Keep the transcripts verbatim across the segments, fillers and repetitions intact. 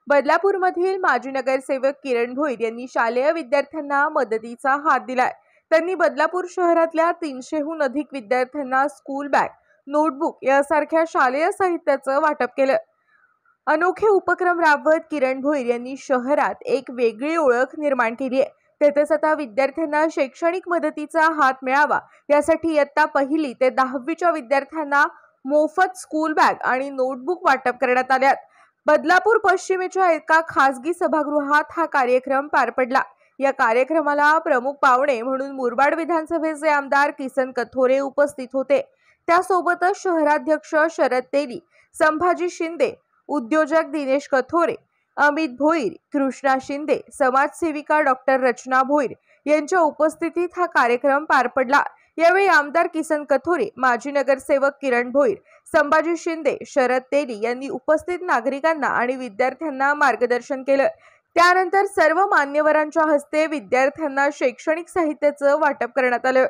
बदलापूरमधील माजी नगरसेवक किरण भोईर यांनी शालेय विद्यार्थ्यांना मदतीचा हात दिलाय। त्यांनी बदलापूर शहरातल्या तीनशेहून अधिक विद्यार्थ्यांना स्कूल बॅग, नोटबुक यासारख्या शालेय साहित्याचं वाटप केलं। अनोखे उपक्रम राबवत किरण भोईर यांनी शहरात एक वेगळी ओळख निर्माण केली आहे। तेथेच आता विद्यार्थ्यांना शैक्षणिक मदतीचा हात मिळावा यासाठी इयत्ता पहिली ते दहावीच्या विद्यार्थ्यांना मोफत स्कूल बॅग आणि नोटबुक वाटप करण्यात आल्यात। बदलापूर पश्चिमेच्या एका खासगी सभागृहात हा कार्यक्रम पार पडला। या कार्यक्रमाला प्रमुख पाहुणे म्हणून मुरबाड विधानसभेचे आमदार किसन कथोरे उपस्थित होते। त्यासोबतच शहराध्यक्ष शरद तेली, संभाजी शिंदे, उद्योजक दिनेश कथोरे, अमित भोईर, कृष्णा शिंदे, समाजसेविका डॉक्टर रचना भोईर यांच्या उपस्थितीत हा कार्यक्रम पार पडला। यावेळी आमदार किसन कथोरे, माजी नगरसेवक किरण भोईर, संभाजी शिंदे, शरद तेली यांनी उपस्थित नागरिकांना आणि विद्यार्थ्यांना मार्गदर्शन केलं। त्यानंतर सर्व मान्यवरांच्या हस्ते विद्यार्थ्यांना शैक्षणिक साहित्याचं वाटप करण्यात आलं।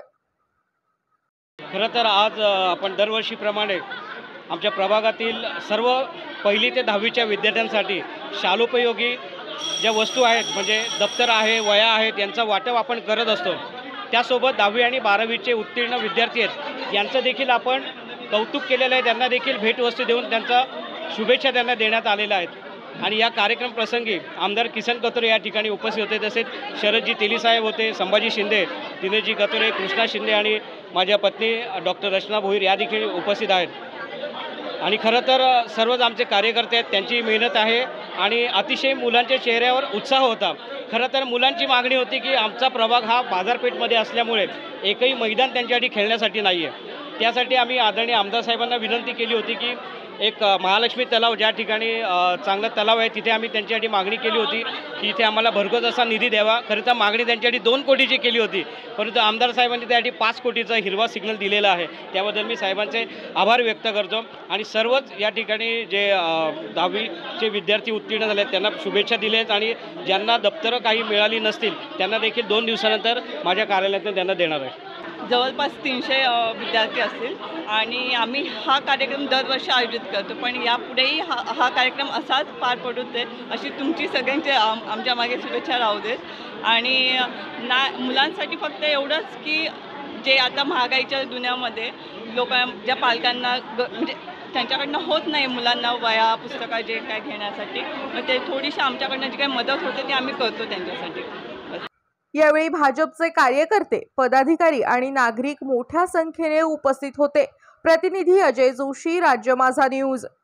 खरं तर आज आपण दरवर्षीप्रमाणे आमच्या प्रभागातील सर्व पहिली ते दहावीच्या विद्यार्थ्यांसाठी शालोपयोगी ज्या वस्तू आहेत म्हणजे दप्तर आहे, वह्या आहेत यांचा वाटप आपण करत असतो। त्यासोबत दहावी आणि बारावीचे उत्तीर्ण विद्यार्थी आहेत यांचं देखील आपण कौतुक केलेलं आहे। त्यांना देखील भेटवस्तू देऊन त्यांचा शुभेच्छा त्यांना देण्यात आलेल्या आहेत। आणि या कार्यक्रम प्रसंगी आमदार किसन कथोरे या ठिकाणी उपस्थित होते, तसेच शरदजी तेली साहेब होते, संभाजी शिंदे, दिनेशजी कथोरे, कृष्णा शिंदे आणि माझ्या पत्नी डॉक्टर रचना भोईर या देखील उपस्थित आहेत। आणि खरं तर सर्वच आमचे कार्यकर्ते आहेत, त्यांची मेहनत आहे आणि अतिशय मुलांच्या चेहऱ्यावर उत्साह होता। खरं तर मुलांची मागणी होती की आमचा प्रभाग हा बाजारपेठमध्ये असल्यामुळे एकही मैदान त्यांच्यासाठी खेळण्यासाठी नाही आहे। त्यासाठी आम्ही आदरणीय आमदार साहेबांना विनंती केली होती की एक महालक्ष्मी तलाव ज्या ठिकाणी चांगला तलाव आहे तिथे आम्ही त्यांच्यासाठी मागणी केली होती की इथे आम्हाला भरघोस असा निधी द्यावा। खरं तर मागणी त्यांच्यासाठी दोन कोटीची केली होती, परंतु आमदार साहेबांनी त्यासाठी पाच कोटीचा हिरवा सिग्नल दिलेला आहे। त्याबद्दल मी साहेबांचे आभार व्यक्त करतो। आणि सर्वच या ठिकाणी जे दहावीचे विद्यार्थी उत्तीर्ण झाले त्यांना शुभेच्छा दिल्या आणि ज्यांना दप्तरं काही मिळाली नसतील त्यांना देखील दोन दिवसानंतर माझ्या कार्यालयातून त्यांना देणार आहे। जवळपास तीनशे विद्यार्थी असतील आणि आम्ही हा कार्यक्रम दरवर्षी आयोजित करतो, पण यापुढेही हा हा कार्यक्रम असाच पार पडू दे अशी तुमची सगळ्यांची आम आमच्या मागे शुभेच्छा राहू देत। आणि ना मुलांसाठी फक्त एवढंच की जे आता महागाईच्या दुनियामध्ये लोक ज्या पालकांना ग म्हणजे त्यांच्याकडनं होत नाही मुलांना वह्या पुस्तकं जे काय घेण्यासाठी, मग ते थोडीशी आमच्याकडनं जी काही मदत होते ती आम्ही करतो त्यांच्यासाठी। यावेळी भाजपचे कार्यकर्ते, पदाधिकारी आणि नागरिक मोठ्या संख्येने उपस्थित होते। प्रतिनिधी अजय जोशी, राज्य माझा न्यूज।